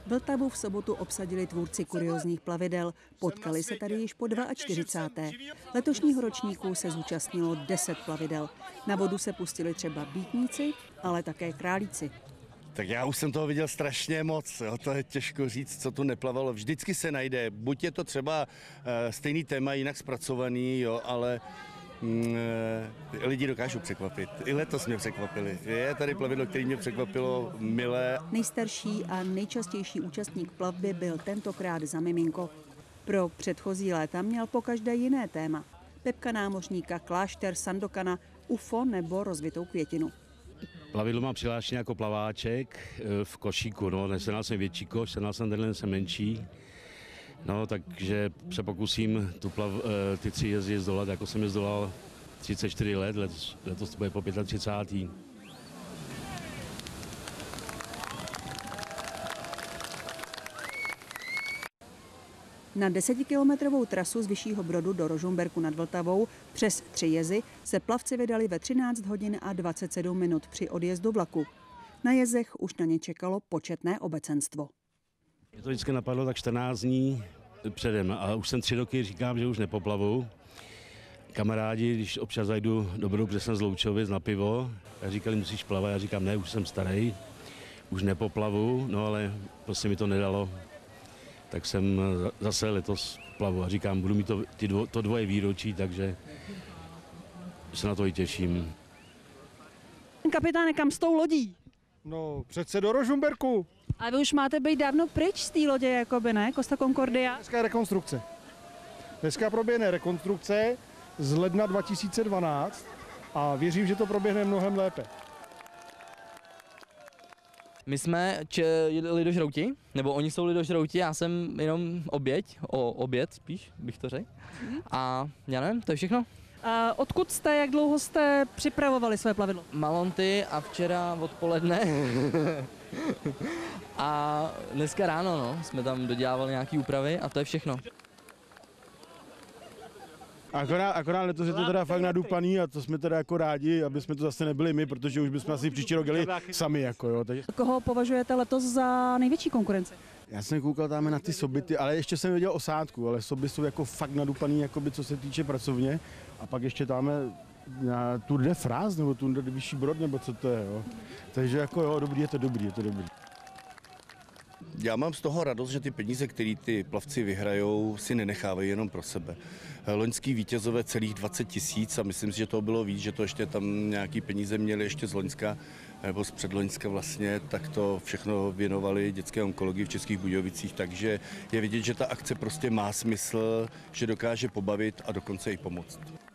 Vltavu v sobotu obsadili tvůrci kuriózních plavidel. Potkali se tady již po 42. Letošního ročníku se zúčastnilo 10 plavidel. Na vodu se pustili třeba býtníci, ale také králíci. Tak já už jsem toho viděl strašně moc, jo. To je těžko říct, co tu neplavalo. Vždycky se najde, buď je to třeba stejný téma, jinak zpracovaný, jo, ale lidi dokážou překvapit. I letos mě překvapili. Je tady plavidlo, které mě překvapilo milé. Nejstarší a nejčastější účastník plavby byl tentokrát za miminko. Pro předchozí léta měl pokaždé jiné téma. Pepka námořníka, klášter, Sandokana, UFO nebo rozvitou květinu. Plavidlo mám přihlášené jako plaváček v košíku, no, nesenal jsem větší koš, senal jsem tenhle jsem menší. No, takže se pokusím ty 3 jezdy zdolat, jako jsem je zdolal 34 let, letos to bude po 35. Na 10kilometrovou trasu z Vyššího Brodu do Rožmberku nad Vltavou přes 3 jezy se plavci vydali ve 13 hodin a 27 minut při odjezdu vlaku. Na jezech už na ně čekalo početné obecenstvo. Mě to vždycky napadlo tak 14 dní předem a už jsem 3 roky říkám, že už nepoplavu. Kamarádi, když občas zajdu do Brodu, protože jsem z Loučovic na pivo, a říkali, musíš plavat, já říkám, ne, už jsem starý, už nepoplavu, no ale prostě mi to nedalo. Tak jsem zase letos plavu a říkám, budu mít to dvoje výročí, takže se na to i těším. Kapitáne, kam s tou lodí? No, přece do Rožmberku. Ale vy už máte být dávno pryč z té lodě, jakoby, ne? Costa Concordia? Dneska je rekonstrukce. Dneska proběhne rekonstrukce z ledna 2012 a věřím, že to proběhne mnohem lépe. My jsme lidožrouti, nebo oni jsou lidožrouti, já jsem jenom oběd spíš, bych to řekl. A já nevím, to je všechno. A odkud jste, jak dlouho jste připravovali své plavidlo? Malonty a včera odpoledne. A dneska ráno, no, jsme tam dodělávali nějaké úpravy a to je všechno. Akorát letos je to teda fakt nadupaný a to jsme teda jako rádi, aby jsme to zase nebyli my, protože už bychom asi příští rok jeli sami. Jako, jo. Koho považujete letos za největší konkurenci? Já jsem koukal tam na ty sobity, ale ještě jsem viděl osádku, ale soby jsou jako fakt nadupaný, jakoby, co se týče pracovně. A pak ještě tam na Tour de France, nebo Tour de Vyšší Brod, nebo co to je. Jo. Takže jako jo, je to dobrý. Já mám z toho radost, že ty peníze, které ty plavci vyhrajou, si nenechávají jenom pro sebe. Loňský vítězové celých 20 000 a myslím si, že to bylo víc, že to ještě tam nějaký peníze měli ještě z Loňska nebo z předloňska vlastně, tak to všechno věnovali dětské onkologii v Českých Budějovicích, takže je vidět, že ta akce prostě má smysl, že dokáže pobavit a dokonce i pomoct.